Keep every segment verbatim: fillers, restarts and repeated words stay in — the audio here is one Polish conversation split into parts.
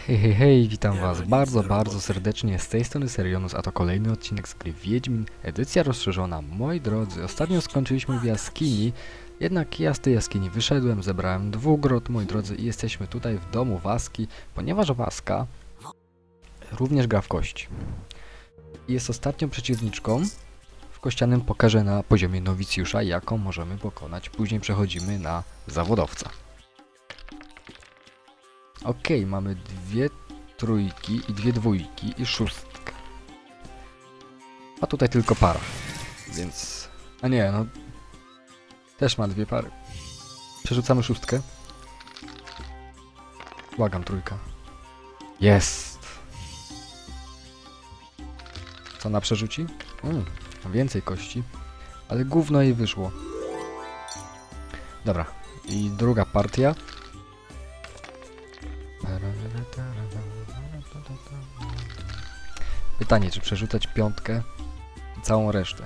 Hej, hej, hej, witam was bardzo, bardzo serdecznie, z tej strony Serionus, a to kolejny odcinek z gry Wiedźmin, edycja rozszerzona. Moi drodzy, ostatnio skończyliśmy w jaskini, jednak ja z tej jaskini wyszedłem, zebrałem dwugrot, moi drodzy, i jesteśmy tutaj w domu Waski, ponieważ Waska również gra w kości. I jest ostatnią przeciwniczką w kościanym pokerze na poziomie nowicjusza, jaką możemy pokonać. Później przechodzimy na zawodowca. Okej, okay, mamy dwie trójki i dwie dwójki i szóstkę. A tutaj tylko para. Więc... A nie, no... Też ma dwie pary. Przerzucamy szóstkę. Błagam, trójka. Jest! Co ona przerzuci? Mm, więcej kości. Ale gówno jej wyszło. Dobra. I druga partia. Pytanie, czy przerzucać piątkę i całą resztę?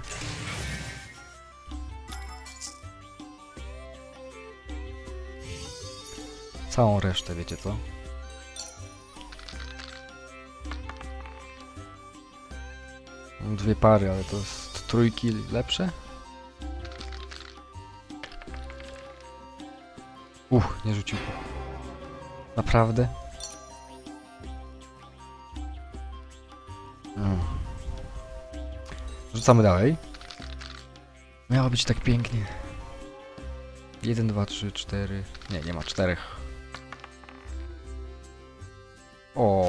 Całą resztę, wiecie co? Mam dwie pary, ale to jest trójki lepsze? Uch, nie rzucił. Naprawdę? Mm. Rzucamy dalej. Miało być tak pięknie. Jeden, dwa, trzy, cztery. Nie, nie ma czterech. O.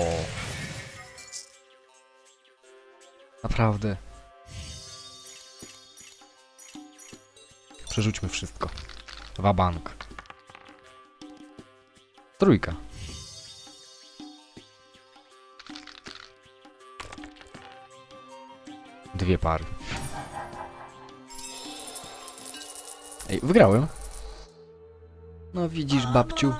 Naprawdę. Przerzućmy wszystko. Wabank. Trójka. Dwie pary. Ej, wygrałem. No widzisz, babciu.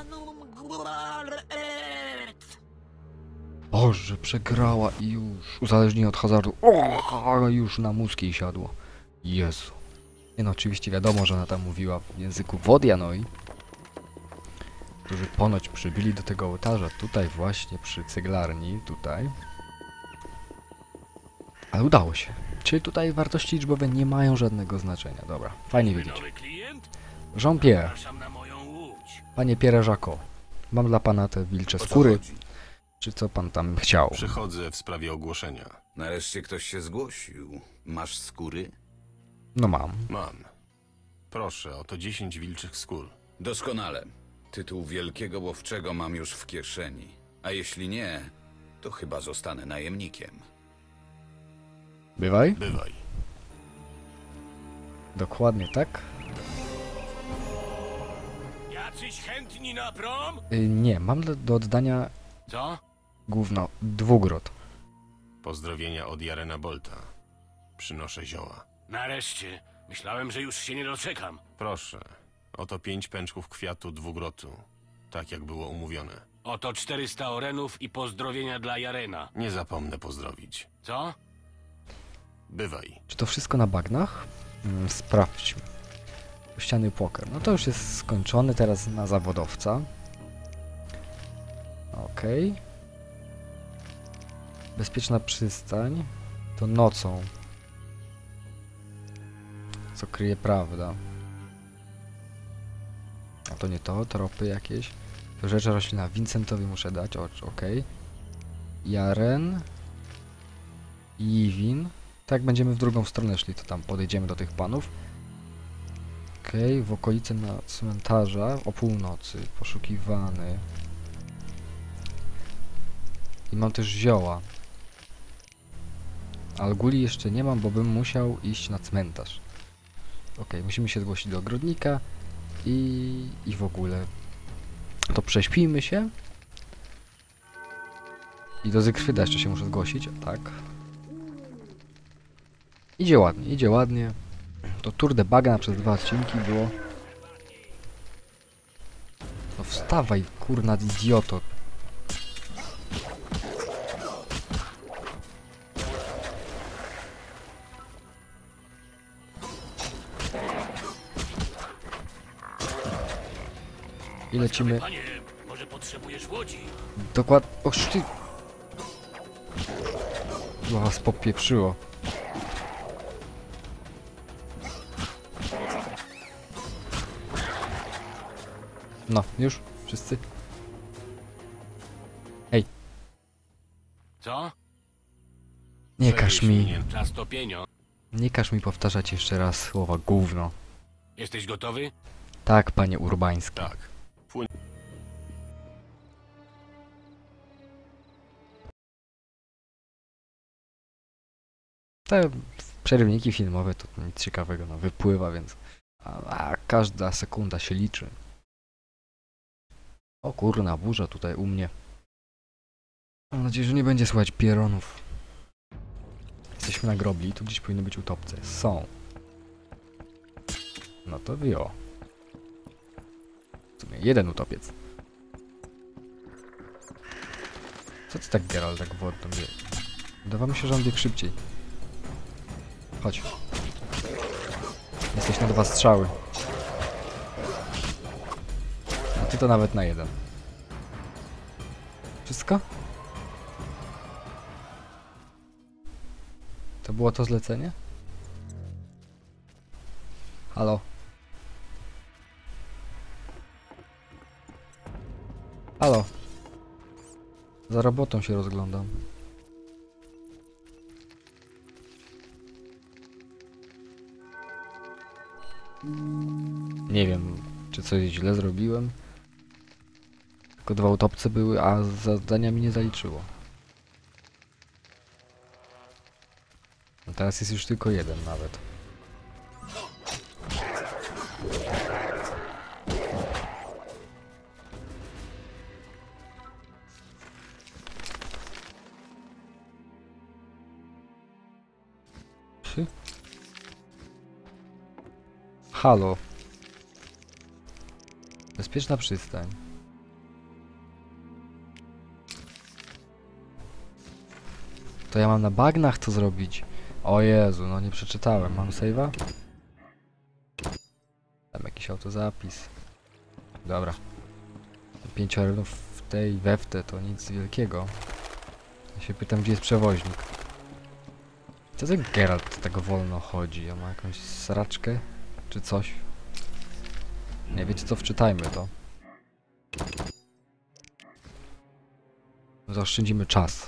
Boże, przegrała i już. Uzależnienie od hazardu. O, już na mózg jej siadło. Jezu. Nie no, oczywiście wiadomo, że ona tam mówiła w języku Wodianoi, którzy ponoć przybyli do tego ołtarza tutaj właśnie przy ceglarni, tutaj. Ale udało się. Czyli tutaj wartości liczbowe nie mają żadnego znaczenia. Dobra, fajnie wiedzieć. Jean-Pierre. Panie Pierre Jacques, mam dla pana te wilcze skóry. Czy co pan tam chciał? Przychodzę w sprawie ogłoszenia. Nareszcie ktoś się zgłosił. Masz skóry? No mam. Mam. Proszę, oto dziesięć wilczych skór. Doskonale. Tytuł wielkiego łowczego mam już w kieszeni. A jeśli nie, to chyba zostanę najemnikiem. Bywaj. Bywaj. Dokładnie tak. Jacyś chętni na prom? Y, nie, mam do, do oddania Co? gówno dwugrot. Pozdrowienia od Jarena Bolta. Przynoszę zioła. Nareszcie. Myślałem, że już się nie doczekam. Proszę, oto pięć pęczków kwiatu dwugrotu. Tak jak było umówione. Oto czterysta orenów i pozdrowienia dla Jarena. Nie zapomnę pozdrowić. Co? Bywaj. Czy to wszystko na bagnach? Mm, sprawdźmy. Kościany poker. No to już jest skończony, teraz na zawodowca. Okej. Okay. Bezpieczna przystań. To nocą. Co kryje prawda. A to nie to, tropy jakieś. To rzecz roślina. Vincentowi muszę dać. Okej. Okay. Jaren. Iwin. Tak, będziemy w drugą stronę szli, to tam podejdziemy do tych panów. Okej, okay, w okolicy na cmentarza o północy. Poszukiwany. I mam też zioła. Alguli jeszcze nie mam, bo bym musiał iść na cmentarz. Okej, okay, musimy się zgłosić do ogrodnika i, i w ogóle to prześpijmy się. I do Zygfryda jeszcze się muszę zgłosić, tak. Idzie ładnie, idzie ładnie. To Tour de Bagna przez dwa odcinki było. No wstawaj, kurna idioto. I lecimy. Panie, może potrzebujesz łodzi? Dokładnie... Oż ty... Chyba was popieprzyło. No, już? Wszyscy? Ej, Co? nie każ mi... Przewieź mnie na stopienio. Nie każ mi powtarzać jeszcze raz słowa gówno. Jesteś gotowy? Tak, panie Urbański. Tak. Płyń. Te przerywniki filmowe to nic ciekawego, no wypływa, więc... A, a każda sekunda się liczy. O kurna, burza tutaj u mnie. Mam nadzieję, że nie będzie słychać pieronów. Jesteśmy na grobli, tu gdzieś powinny być utopce. Są. No to wio. W sumie jeden utopiec. Co ty tak, Geralt, tak wodną wie? Wydawało mi się, że on biegł szybciej. Chodź. Jesteś na dwa strzały. A ty to nawet na jeden. Wszystko? To było to zlecenie? Halo? Halo? Za robotą się rozglądam. Nie wiem, czy coś źle zrobiłem. Tylko dwa utopce były, a zadania mi nie zaliczyło. No teraz jest już tylko jeden nawet. Trzy? Halo. Bezpieczna przystań. To ja mam na bagnach to zrobić. O Jezu, no nie przeczytałem. Mam save'a? Tam jakiś autozapis. Dobra. Pięć arenów w tej we w te to nic wielkiego. Ja się pytam, gdzie jest przewoźnik. Co ten Geralt tak wolno chodzi? On ma jakąś sraczkę? Czy coś? Nie wiecie co, wczytajmy to. Zaoszczędzimy czas.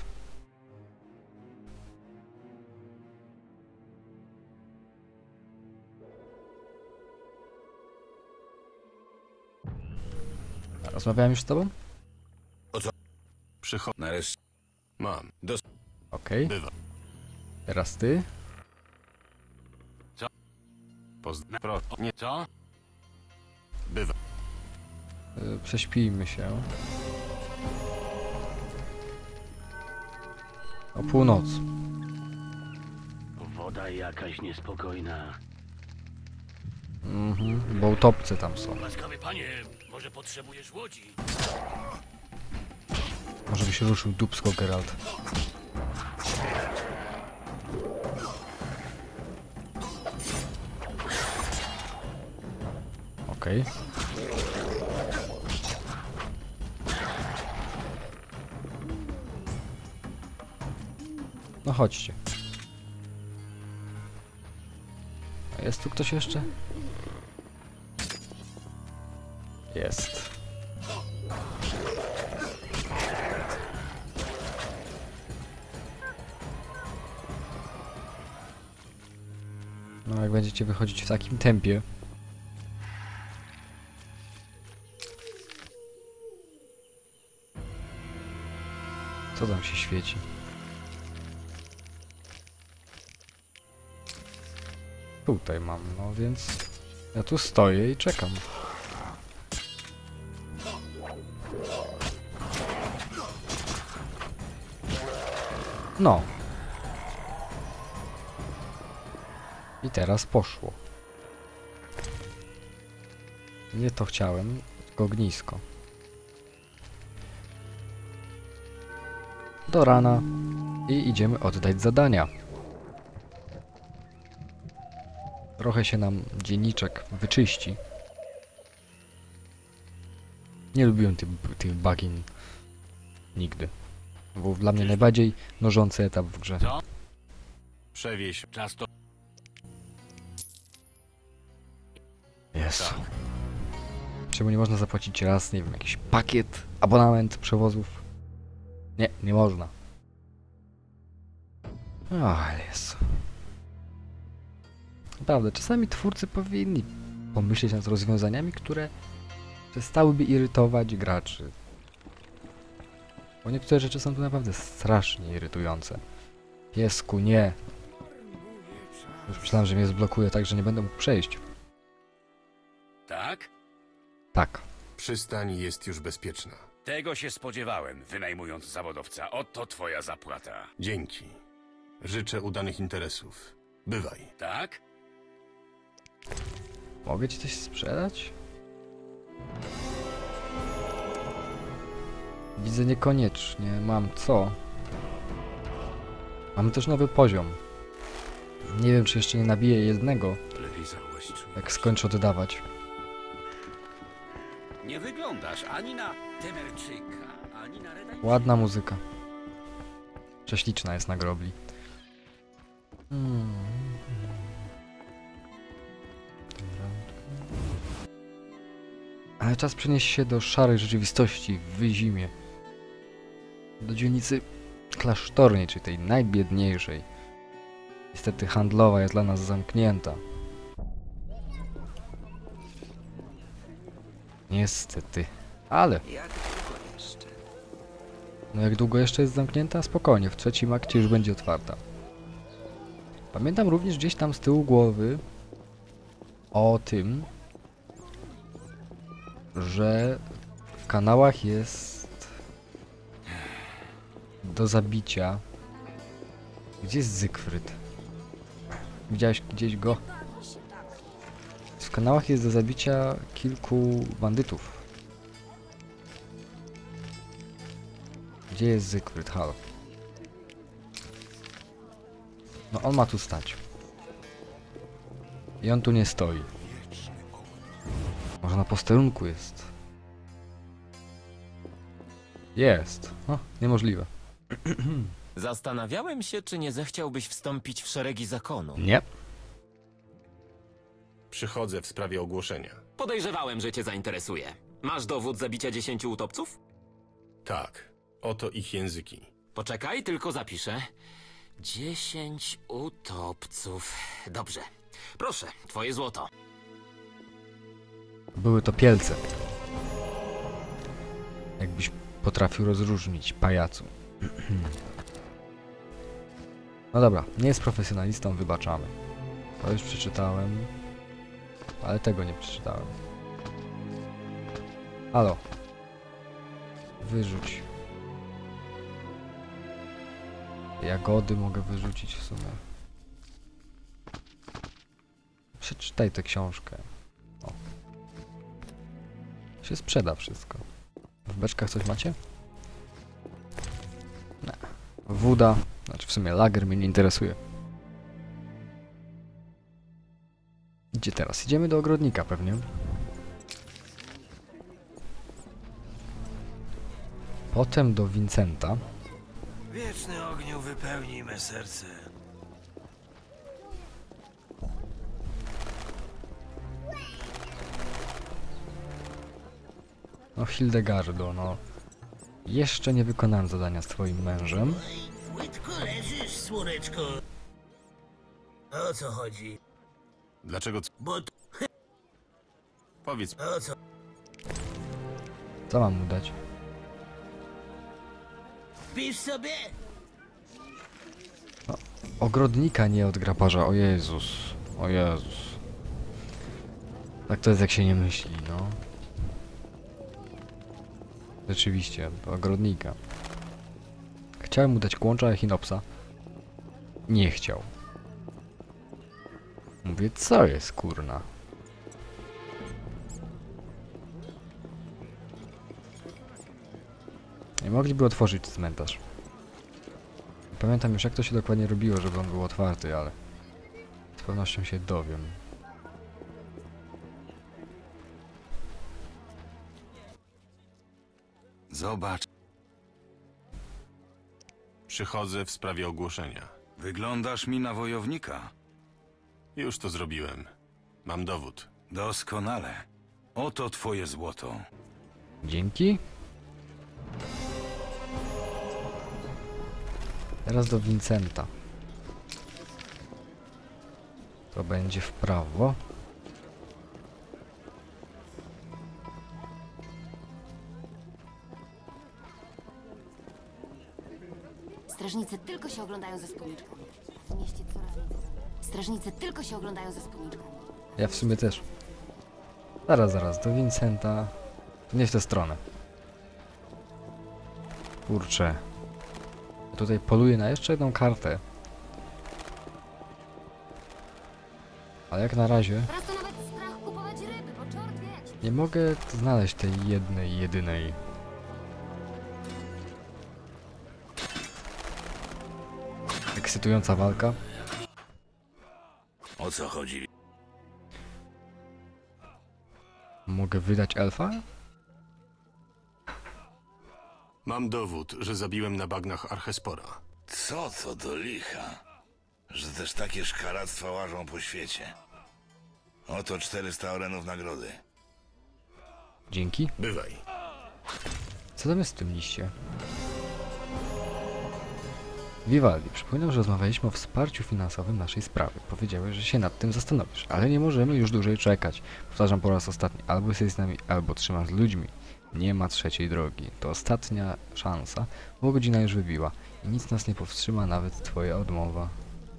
Rozmawiałem już z tobą? Przychodź. Nareszcie. Mam. Okej. Bywa. Teraz ty. Pozdro... Nie. Co? Bywa. Yy, prześpijmy się. O północ. Woda jakaś niespokojna. Mhm, bo utopce tam są. Łaskawy panie, może potrzebujesz łodzi? Może by się ruszył dupsko, Geralt. Okej. No chodźcie. A jest tu ktoś jeszcze? Jest. No jak będziecie wychodzić w takim tempie. Co tam się świeci? Tutaj mam, no więc ja tu stoję i czekam. No. I teraz poszło. Nie to chciałem, tylko ognisko. Do rana i idziemy oddać zadania. Trochę się nam dzienniczek wyczyści. Nie lubiłem tych, tych bagin. Nigdy. Był dla mnie najbardziej nużący etap w grze. Co? Przewieź. Czas to... Jezu. Czemu nie można zapłacić raz, nie wiem, jakiś pakiet, abonament przewozów? Nie, nie można. O, Jezu. Naprawdę, czasami twórcy powinni pomyśleć nad rozwiązaniami, które przestałyby irytować graczy. Bo niektóre rzeczy są tu naprawdę strasznie irytujące. Piesku, nie. Już myślałem, że mnie zblokuje tak, że nie będę mógł przejść. Tak? Tak. Przystań jest już bezpieczna. Tego się spodziewałem, wynajmując zawodowca. Oto twoja zapłata. Dzięki. Życzę udanych interesów. Bywaj. Tak? Mogę ci coś sprzedać? Widzę niekoniecznie. Mam co? Mamy też nowy poziom. Nie wiem, czy jeszcze nie nabiję jednego, Lepiej zachować czujność. jak skończę oddawać. Nie wyglądasz ani na Temerczyka, ani na Redajczyka. Ładna muzyka. Prześliczna jest na grobli. Hmm. Ale czas przenieść się do szarej rzeczywistości w Wyzimie. Do dzielnicy klasztornej, czyli tej najbiedniejszej. Niestety handlowa jest dla nas zamknięta. Niestety. Ale... No jak długo jeszcze jest zamknięta? Spokojnie, w trzecim akcie już będzie otwarta. Pamiętam również gdzieś tam z tyłu głowy o tym, że w kanałach jest do zabicia. Gdzie jest Zygfryd? Widziałeś gdzieś go? W kanałach jest do zabicia kilku bandytów. Gdzie jest Zygfryd? Halo. No on ma tu stać. I on tu nie stoi. Może na posterunku jest. Jest. O, niemożliwe. Zastanawiałem się, czy nie zechciałbyś wstąpić w szeregi zakonu. Nie. Przychodzę w sprawie ogłoszenia. Podejrzewałem, że cię zainteresuje. Masz dowód zabicia dziesięciu utopców? Tak. Oto ich języki. Poczekaj, tylko zapiszę. Dziesięć utopców. Dobrze. Proszę, twoje złoto. Były to pielce. Jakbyś potrafił rozróżnić, pajacu. No dobra, nie jest profesjonalistą, wybaczamy. To już przeczytałem. Ale tego nie przeczytałem. Halo. Wyrzuć. Jagody mogę wyrzucić w sumie. Przeczytaj tę książkę. O. Się sprzeda wszystko. W beczkach coś macie? Nie. Woda, znaczy w sumie lager mnie nie interesuje. Gdzie teraz? Idziemy do ogrodnika pewnie. Potem do Vincenta. Wieczny ogniu wypełnij me serce. No Hildegardo, no. Jeszcze nie wykonałem zadania z twoim mężem. Płytko leżysz, słoneczko. O co chodzi? Dlaczego... c- Bo t- Powiedz... o co? Co mam mu dać? Pisz sobie? Ogrodnika, nie od grabarza. O Jezus. O Jezus. Tak to jest, jak się nie myśli, no. Rzeczywiście, do ogrodnika. Chciałem mu dać kłącza echinopsa. Nie chciał. Mówię, co jest, kurna? Nie mogliby otworzyć cmentarz. Pamiętam już, jak to się dokładnie robiło, żeby on był otwarty, ale z pewnością się dowiem. Zobacz. Przychodzę w sprawie ogłoszenia. Wyglądasz mi na wojownika. Już to zrobiłem. Mam dowód. Doskonale. Oto twoje złoto. Dzięki. Teraz do Vincenta. To będzie w prawo. Strażnicy tylko się oglądają ze spódniczkami. W mieście coraz więcej. Strażnicy tylko się oglądają ze spódniczkami. Ja w sumie też. Zaraz, zaraz, do Vincenta. To nie w tę stronę. Kurczę. Ja tutaj poluję na jeszcze jedną kartę. Ale jak na razie Teraz to nawet strach kupować ryby, bo czort wiecie. nie mogę znaleźć tej jednej, jedynej. Ekscytująca walka. O co chodzi? Mogę wydać elfa? Mam dowód, że zabiłem na bagnach Archespora. Co to do licha? Że też takie szkaractwa łażą po świecie. Oto czterysta orenów nagrody. Dzięki. Bywaj. Co tam jest w tym liście? Vivaldi, przypominam, że rozmawialiśmy o wsparciu finansowym naszej sprawy. Powiedziałeś, że się nad tym zastanowisz, ale nie możemy już dłużej czekać. Powtarzam po raz ostatni, albo jesteś z nami, albo trzymasz z ludźmi. Nie ma trzeciej drogi. To ostatnia szansa, bo godzina już wybiła i nic nas nie powstrzyma, nawet twoja odmowa.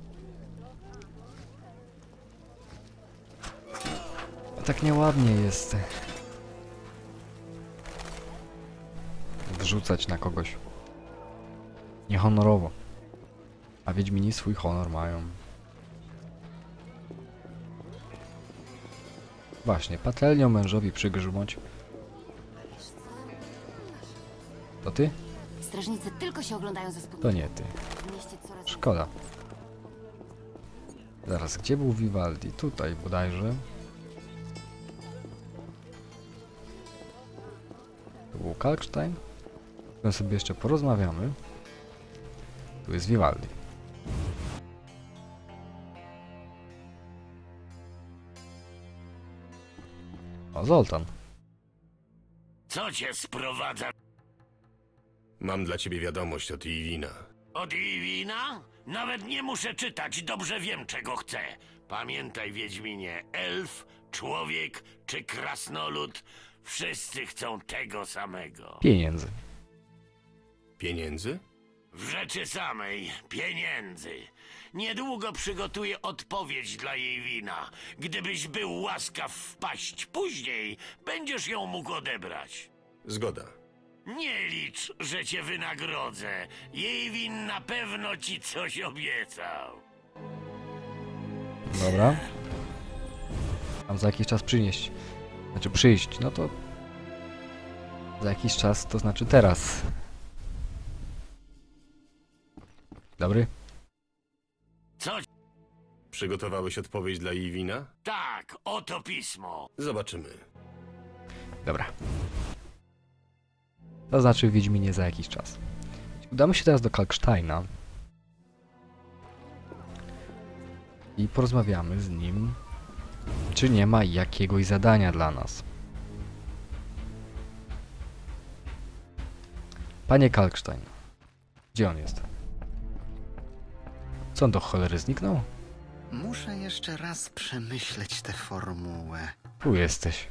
Tak nieładnie jest wrzucać na kogoś niehonorowo. A Wiedźmini swój honor mają. Właśnie, patelnią mężowi przygrzmąć. To ty? Strażnicy tylko się oglądają ze To spódniczkami. nie ty. W mieście coraz Szkoda. Zaraz, gdzie był Vivaldi? Tutaj bodajże. To był Kalkstein. Tu sobie jeszcze porozmawiamy. Tu jest Vivaldi. O, Zoltan. Co cię sprowadza? Mam dla ciebie wiadomość od Iwina. Od Iwina? Nawet nie muszę czytać, dobrze wiem, czego chcę. Pamiętaj, Wiedźminie, elf, człowiek czy krasnolud, wszyscy chcą tego samego. Pieniędzy. Pieniędzy? W rzeczy samej, pieniędzy. Niedługo przygotuję odpowiedź dla jej wina. Gdybyś był łaskaw wpaść później, będziesz ją mógł odebrać. Zgoda. Nie licz, że cię wynagrodzę. Jej win na pewno ci coś obiecał. Dobra. Mam za jakiś czas przynieść. Znaczy przyjść, no to... Za jakiś czas, to znaczy teraz. Dobry? Co? Przygotowałeś odpowiedź dla Iwina? Tak, oto pismo. Zobaczymy. Dobra. To znaczy Wiedźminie za jakiś czas. Udamy się teraz do Kalksteina. I porozmawiamy z nim, czy nie ma jakiegoś zadania dla nas. Panie Kalkstein, gdzie on jest? Co on do cholery zniknął? Muszę jeszcze raz przemyśleć tę formułę. Tu jesteś.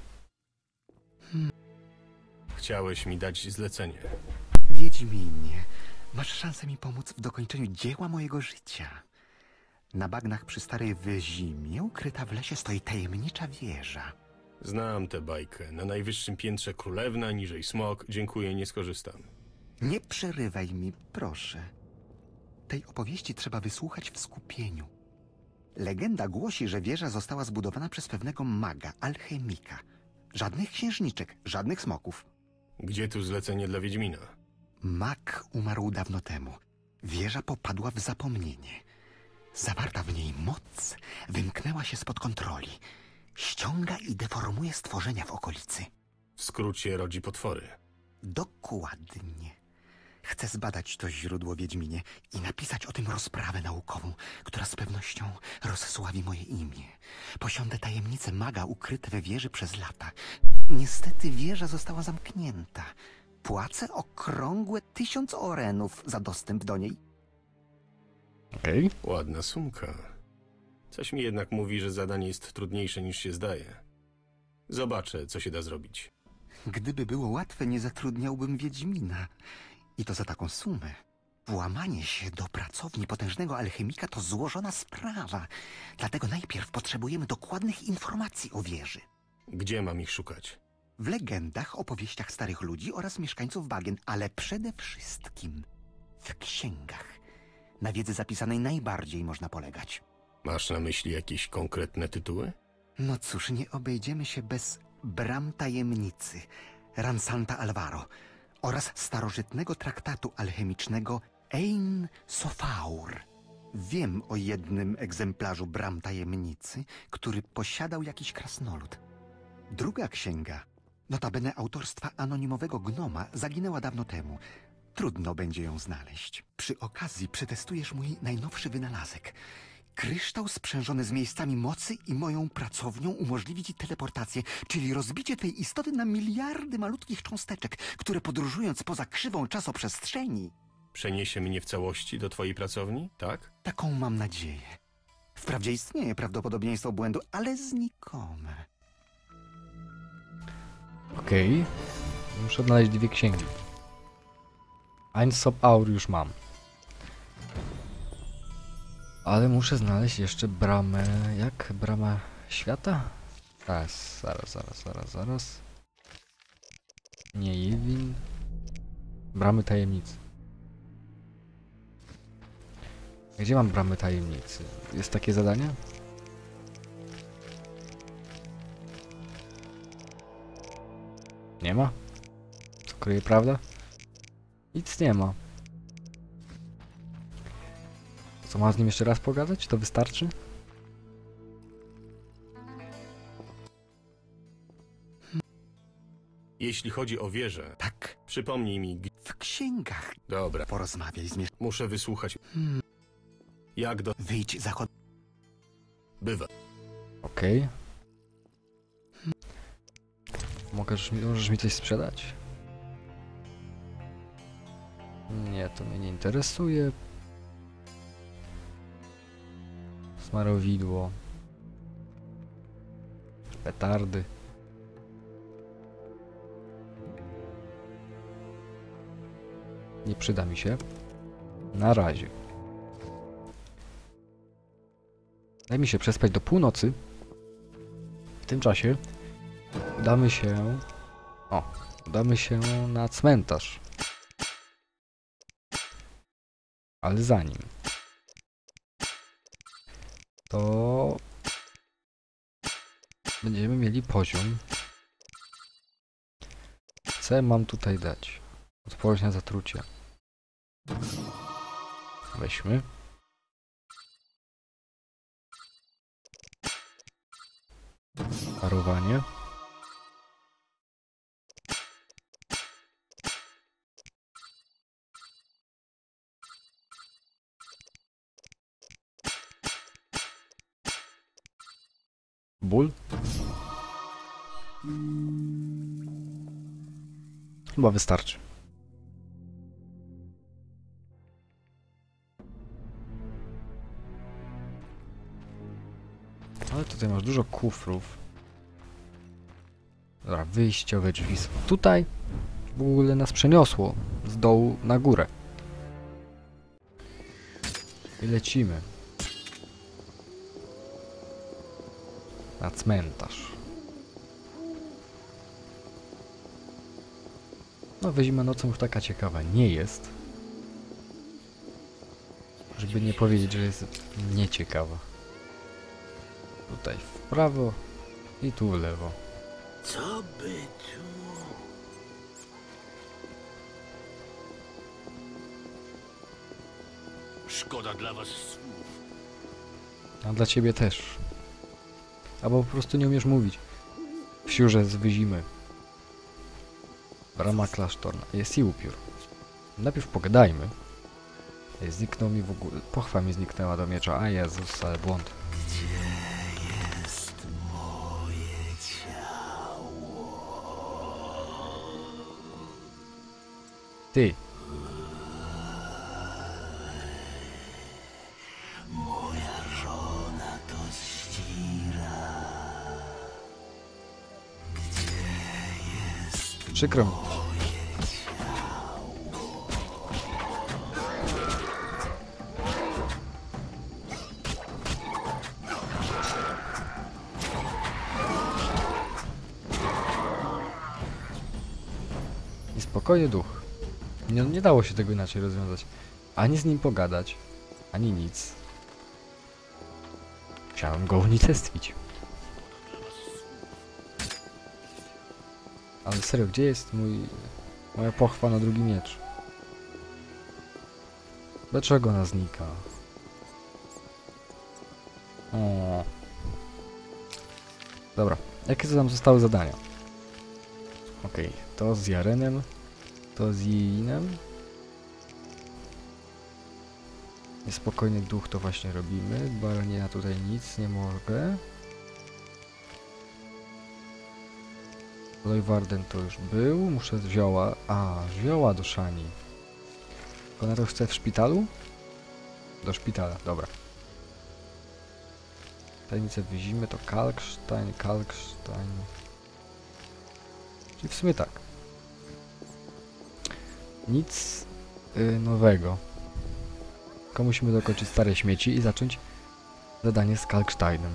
Chciałeś mi dać zlecenie. Wiedźminie, masz szansę mi pomóc w dokończeniu dzieła mojego życia. Na bagnach przy Starej Wyzimie, ukryta w lesie, stoi tajemnicza wieża. Znam tę bajkę. Na najwyższym piętrze królewna, niżej smok. Dziękuję, nie skorzystam. Nie przerywaj mi, proszę. Tej opowieści trzeba wysłuchać w skupieniu. Legenda głosi, że wieża została zbudowana przez pewnego maga, alchemika. Żadnych księżniczek, żadnych smoków. Gdzie tu zlecenie dla Wiedźmina? Mag umarł dawno temu. Wieża popadła w zapomnienie. Zawarta w niej moc wymknęła się spod kontroli. Ściąga i deformuje stworzenia w okolicy. W skrócie rodzi potwory. Dokładnie. Chcę zbadać to źródło, Wiedźminie, i napisać o tym rozprawę naukową, która z pewnością rozsławi moje imię. Posiądę tajemnice maga ukryte we wieży przez lata. Niestety wieża została zamknięta. Płacę okrągłe tysiąc orenów za dostęp do niej. Okej. Ładna sumka. Coś mi jednak mówi, że zadanie jest trudniejsze niż się zdaje. Zobaczę, co się da zrobić. Gdyby było łatwe, nie zatrudniałbym Wiedźmina. I to za taką sumę. Włamanie się do pracowni potężnego alchemika to złożona sprawa. Dlatego najpierw potrzebujemy dokładnych informacji o wieży. Gdzie mam ich szukać? W legendach, opowieściach starych ludzi oraz mieszkańców bagien, ale przede wszystkim w księgach. Na wiedzy zapisanej najbardziej można polegać. Masz na myśli jakieś konkretne tytuły? No cóż, nie obejdziemy się bez Bram Tajemnicy, Ransanta Alvaro oraz starożytnego traktatu alchemicznego Ein Sofaur. Wiem o jednym egzemplarzu Bram Tajemnicy, który posiadał jakiś krasnolud. Druga księga, notabene autorstwa anonimowego gnoma, zaginęła dawno temu. Trudno będzie ją znaleźć. Przy okazji przetestujesz mój najnowszy wynalazek. Kryształ sprzężony z miejscami mocy i moją pracownią umożliwi ci teleportację, czyli rozbicie tej istoty na miliardy malutkich cząsteczek, które podróżując poza krzywą czasoprzestrzeni... Przeniesie mnie w całości do twojej pracowni, tak? Taką mam nadzieję. Wprawdzie istnieje prawdopodobieństwo błędu, ale znikome. Okej. Muszę odnaleźć dwie księgi. Ein Sofaur już mam. Ale muszę znaleźć jeszcze bramę... Jak? Brama świata? Zaraz, zaraz, zaraz, zaraz, zaraz. Nie Ewin. Bramy tajemnicy. Gdzie mam bramy tajemnicy? Jest takie zadanie? Nie ma? Co kryje prawda? Nic nie ma. Co, mam z nim jeszcze raz pogadać? To wystarczy? Jeśli chodzi o wieżę, Tak, przypomnij mi... g- w księgach. Dobra, Porozmawiaj z mieszkańcami. muszę wysłuchać. Hmm. Jak do... Wyjdź zachod... Bywa. Okej. Możesz mi, możesz mi coś sprzedać? Nie, to mnie nie interesuje. Smarowidło. Petardy. Nie przyda mi się. Na razie. Daj mi się przespać do północy. W tym czasie udamy się... O, udamy się na cmentarz. Ale zanim... To... Będziemy mieli poziom. Co mam tutaj dać? Odporność na zatrucie. Weźmy. Parowanie. Ból. Chyba wystarczy. Ale tutaj masz dużo kufrów. Dobra, wyjściowe drzwi są tutaj. W ogóle nas przeniosło z dołu na górę. I lecimy. Na cmentarz. No, wyzima nocą już taka ciekawa nie jest. Żeby nie powiedzieć, że jest nieciekawa. Tutaj w prawo i tu w lewo. Co by tu... Szkoda dla was słów. A dla ciebie też. Albo po prostu nie umiesz mówić. Wsiurze z wyzimy. Brama klasztorna. Jest i upiór. Najpierw pogadajmy. Zniknął mi w ogóle... Pochwa mi zniknęła do miecza. A Jezus, ale błąd. Jest moje ciało. Ty. Moja żona to Ścira. Gdzie jest Przykro mi. I spokojny duch. Nie, nie dało się tego inaczej rozwiązać. Ani z nim pogadać, ani nic. Chciałem go unicestwić. Ale serio, gdzie jest mój... moja pochwa na drugi miecz? Dlaczego ona znika? O. Dobra, jakie nam zostały zadania? Okej, okay, to z Jarenem, to z Jinem. Niespokojny duch to właśnie robimy. Barania tutaj nic nie mogę. Lojwarden to już był. Muszę zioła. A, zioła do Szani. Ona to chce w szpitalu? Do szpitala, dobra. Tajemnicę wyzimy to Kalkstein, Kalkstein. Czyli w sumie tak. Nic yy, nowego. Tylko musimy dokończyć stare śmieci i zacząć zadanie z Kalksteinem.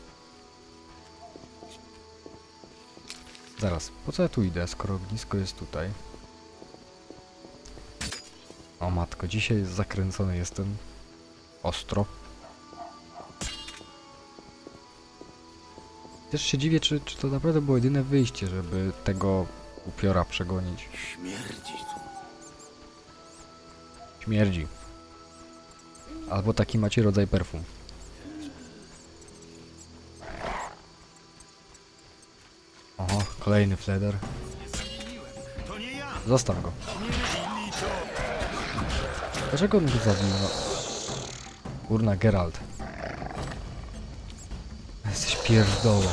Zaraz, po co ja tu idę, skoro ognisko jest tutaj? O matko, dzisiaj zakręcony jestem. Ostro. Też się dziwię, czy, czy to naprawdę było jedyne wyjście, żeby tego upiora przegonić. Śmierdzi tu. Śmierdzi. Albo taki macie rodzaj perfum. Oho, kolejny fleder. Zostaw go. Dlaczego on go zabił? No. Kurna, Geralt. Jesteś pierdołą.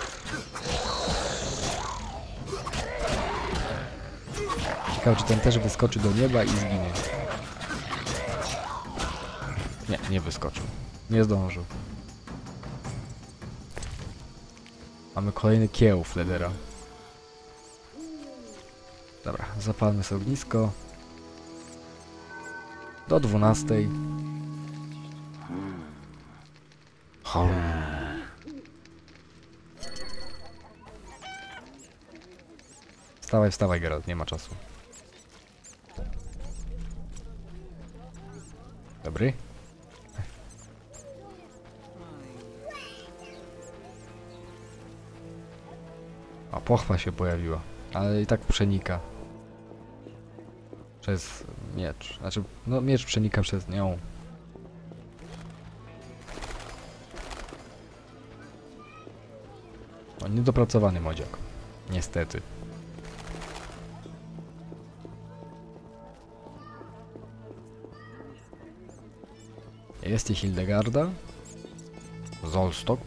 Ciekawe, czy ten też wyskoczy do nieba i zginie. Nie, nie wyskoczył. Nie zdążył. Mamy kolejny kieł Fledera. Dobra, zapalmy sobie ognisko. Do dwunastej. Wstawaj, wstawaj, Geralt, nie ma czasu. Dobry? A pochwa się pojawiła, ale i tak przenika. Przez miecz. Znaczy, no miecz przenika przez nią. O, niedopracowany modziak. Niestety. Jest i Hildegarda. Zolstok.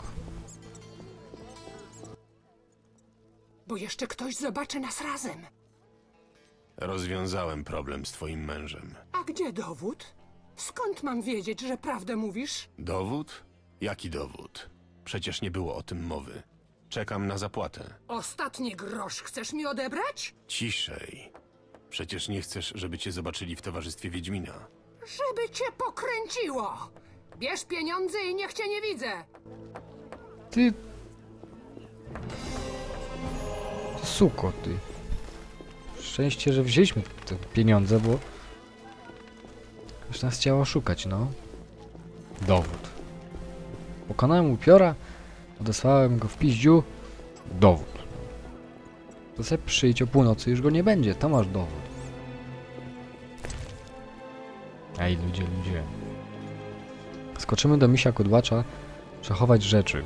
Bo jeszcze ktoś zobaczy nas razem. Rozwiązałem problem z twoim mężem. A gdzie dowód? Skąd mam wiedzieć, że prawdę mówisz? Dowód? Jaki dowód? Przecież nie było o tym mowy. Czekam na zapłatę. Ostatni grosz chcesz mi odebrać? Ciszej. Przecież nie chcesz, żeby cię zobaczyli w towarzystwie Wiedźmina. Żeby cię pokręciło! Bierz pieniądze i niech cię nie widzę! Ty... Ty suko, ty. Szczęście, że wzięliśmy te pieniądze, bo... Już nas chciało szukać, no. Dowód. Pokonałem upiora, odesłałem go w piździu. Dowód. To sobie przyjdź o północy, już go nie będzie, to masz dowód. Ej, ludzie, ludzie. Skoczymy do misia kudłacza, przechować rzeczy.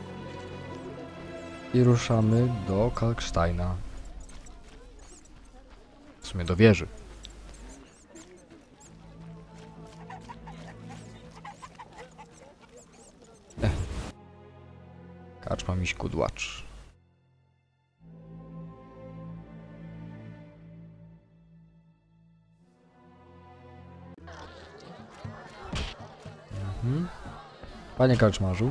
I ruszamy do Kalksteina. W sumie do wieży. Kaczma miś kudłacz. Mhm. Panie karczmarzu.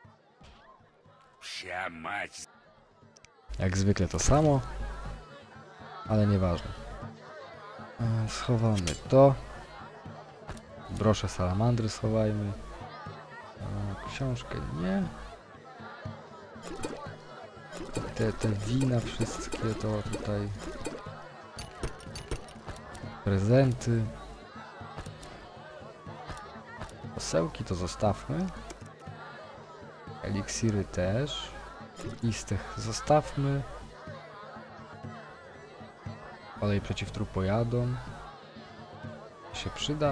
Psia mać. Jak zwykle to samo. Ale nieważne. E, schowamy to. Brosze salamandry schowajmy. E, książkę nie. Te, te wina wszystkie to tutaj. Prezenty. Posełki to zostawmy. Eliksiry też. I z tych zostawmy. Olej przeciwtrupojadom. Się przyda.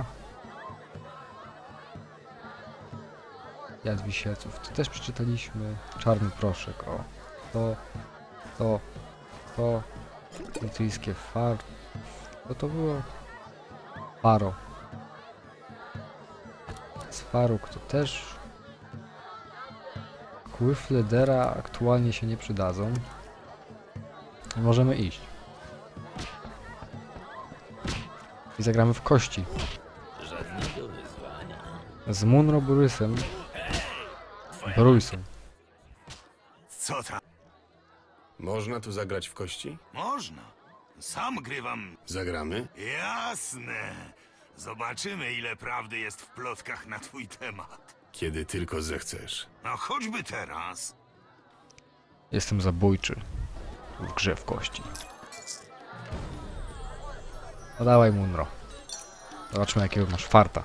Jad wisielców. To też przeczytaliśmy. Czarny proszek. O. To. To. To. Brytyjskie far. Co to było? Faro. Z faruk to też. Kły Fledera aktualnie się nie przydadzą. Możemy iść. I zagramy w kości. Żadnego wyzwania. Z Munro Borysem. Borysem. Co tam? Można tu zagrać w kości? Można. Sam grywam. Zagramy? Jasne. Zobaczymy, ile prawdy jest w plotkach na twój temat. Kiedy tylko zechcesz. No choćby teraz. Jestem zabójczy. W grze w kości. No dawaj, Munro. Zobaczmy, jakiego masz farta.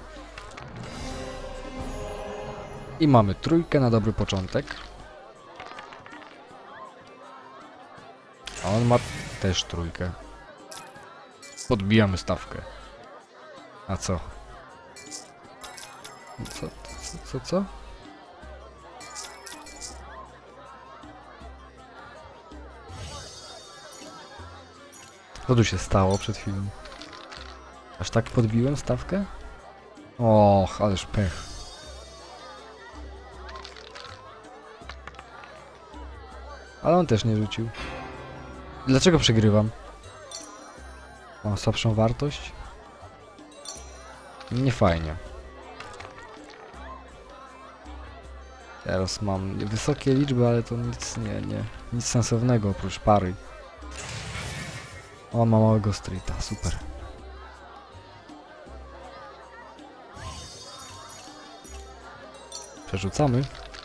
I mamy trójkę na dobry początek. A on ma też trójkę. Podbijamy stawkę. A co? Co? Co? Co? co? Co tu się stało przed chwilą? Aż tak podbiłem stawkę? Och, ależ pech. Ale on też nie rzucił. Dlaczego przegrywam? Mam słabszą wartość? Nie fajnie. Teraz mam wysokie liczby, ale to nic nie, nie, nic sensownego oprócz pary. O, ma małego streeta, super. Przerzucamy.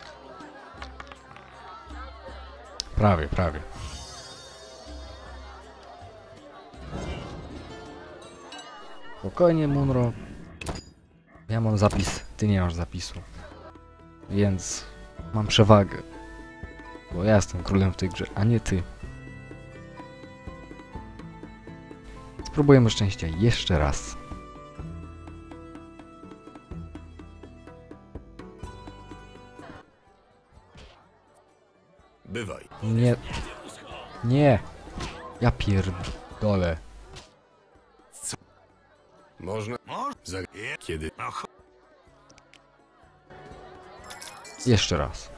Prawie, prawie. Spokojnie, Munro. Ja mam zapis, ty nie masz zapisu. Więc mam przewagę. Bo ja jestem królem w tej grze, a nie ty. Spróbujemy szczęścia jeszcze raz. Bywaj. Nie. Nie. Ja pierdolę. Można? Zag... Kiedy? Jeszcze raz.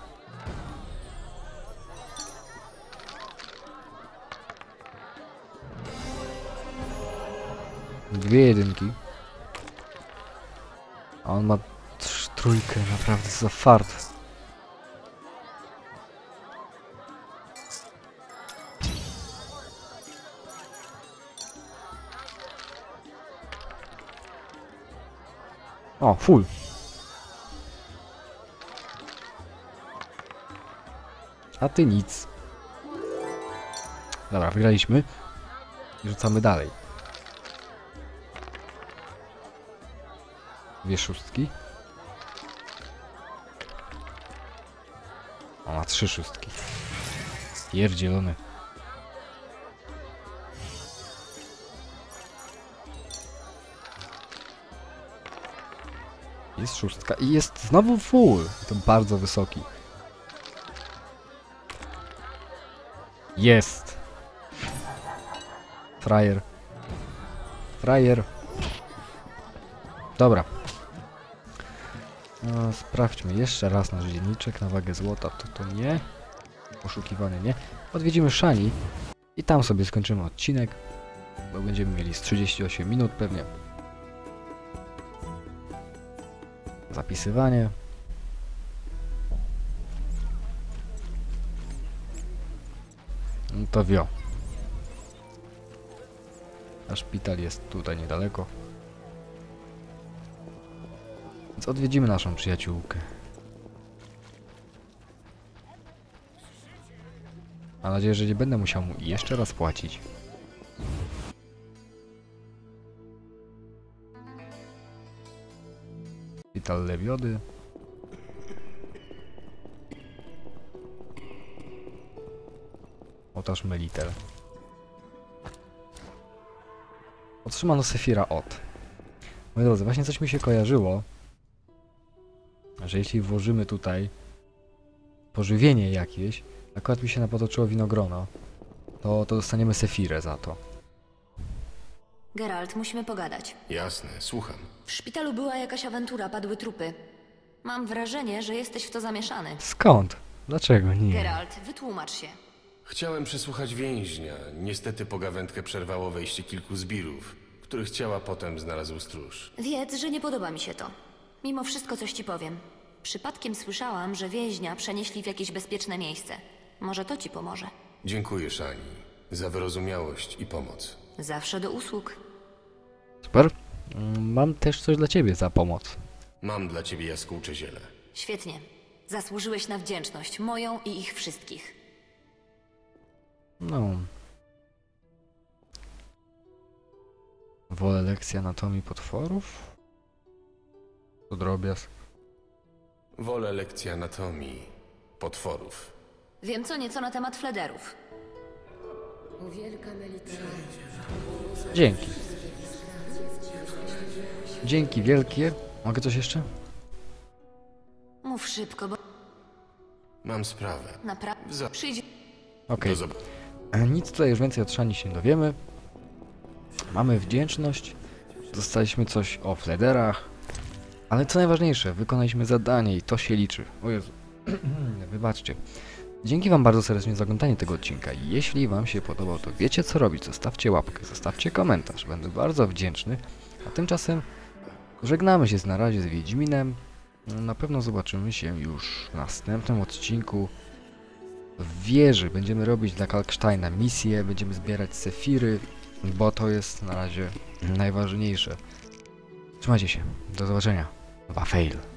Dwie jedynki. A on ma trz- trójkę, naprawdę za fart. O, full. A ty nic. Dobra, wygraliśmy. I rzucamy dalej. Dwie szóstki. O, ma trzy szóstki. Pierdzielony. Jest szóstka i jest znowu full. I to bardzo wysoki. Jest. Frajer. Frajer. Dobra. No, sprawdźmy jeszcze raz nasz dzienniczek na wagę złota. To to nie. poszukiwany, nie? Odwiedzimy Shani i tam sobie skończymy odcinek, bo będziemy mieli z trzydzieści osiem minut pewnie. Zapisywanie. No to wio. A szpital jest tutaj niedaleko. Więc odwiedzimy naszą przyjaciółkę. Mam nadzieję, że nie będę musiał mu jeszcze raz płacić. Szpital Lewiody. Ołtarz Melitel. Otrzymano Sefira od. Moi drodzy, właśnie coś mi się kojarzyło, że jeśli włożymy tutaj pożywienie jakieś, akurat mi się napotoczyło winogrono, to, to dostaniemy Sefirę za to. Geralt, musimy pogadać. Jasne, słucham. W szpitalu była jakaś awantura, padły trupy. Mam wrażenie, że jesteś w to zamieszany. Skąd? Dlaczego nie? Geralt, wytłumacz się. Chciałem przesłuchać więźnia. Niestety pogawędkę przerwało wejście kilku zbirów, których ciała potem znalazł stróż. Wiedz, że nie podoba mi się to. Mimo wszystko coś ci powiem. Przypadkiem słyszałam, że więźnia przenieśli w jakieś bezpieczne miejsce. Może to ci pomoże. Dziękuję, Shani, za wyrozumiałość i pomoc. Zawsze do usług. Super. Mm, Mam też coś dla ciebie za pomoc. Mam dla ciebie jaskółcze ziele. Świetnie. Zasłużyłeś na wdzięczność, moją i ich wszystkich. No. Wolę lekcji anatomii potworów? To drobiazg. Wolę lekcji anatomii potworów. Wiem co nieco na temat flederów. Dzięki. Dzięki wielkie. Mogę coś jeszcze? Mów szybko, bo Mam sprawę. naprawdę Za... przyjdzie... Okej. Do zob- E, Nic tutaj już więcej od Shani się nie dowiemy. Mamy wdzięczność. Dostaliśmy coś o flederach. Ale co najważniejsze, wykonaliśmy zadanie i to się liczy. O Jezu. Wybaczcie. Dzięki wam bardzo serdecznie za oglądanie tego odcinka. Jeśli wam się podobał, to wiecie co robić. Zostawcie łapkę, zostawcie komentarz. Będę bardzo wdzięczny. A tymczasem żegnamy się z na razie z Wiedźminem. Na pewno zobaczymy się już w następnym odcinku. W wieży będziemy robić dla Kalksteina misję, będziemy zbierać sefiry, bo to jest na razie najważniejsze. Trzymajcie się, do zobaczenia. Wafail.